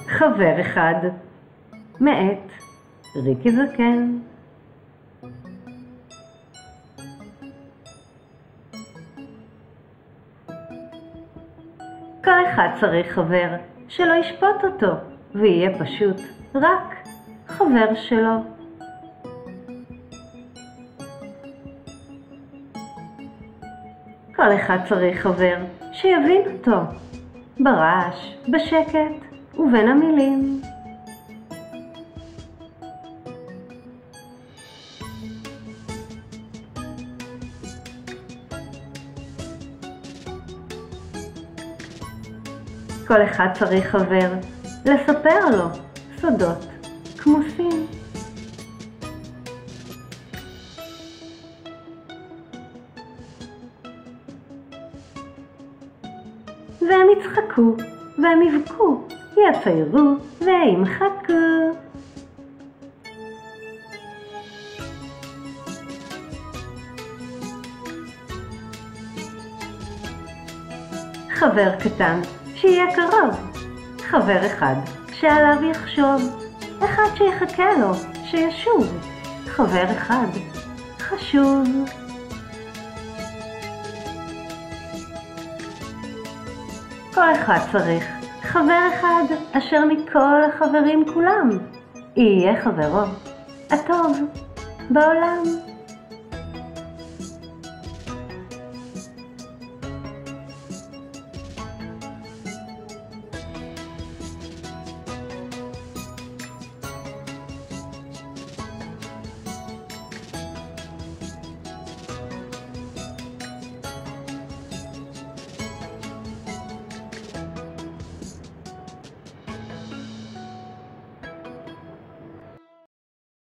חבר אחד, מאת ריקי זקן. כל אחד צריך חבר שלא ישפוט אותו ויהיה פשוט רק חבר שלו. כל אחד צריך חבר שיבין אותו ברעש, בשקט ובין המילים. כל אחד צריך חבר לספר לו סודות כמוסים. והם יצחקו והם יבכו, יציירו וימחקו. חבר קטן שיהיה קרוב, חבר אחד שעליו יחשוב, אחד שיחכה לו שישוב, חבר אחד חשוב. כל אחד צריך חבר אחד אשר מכל החברים כולם יהיה חברו הטוב בעולם.